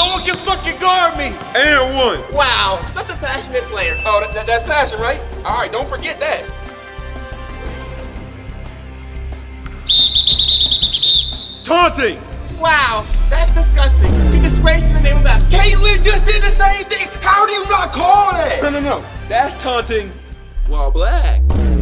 No one can fucking guard me. And one. Wow, such a passionate player. Oh, that's passion, right? All right, don't forget that. Taunting. Wow, that's disgusting. He disgraced the name of basketball. Caitlyn just did the same thing. How do you not call that? No. That's taunting while black.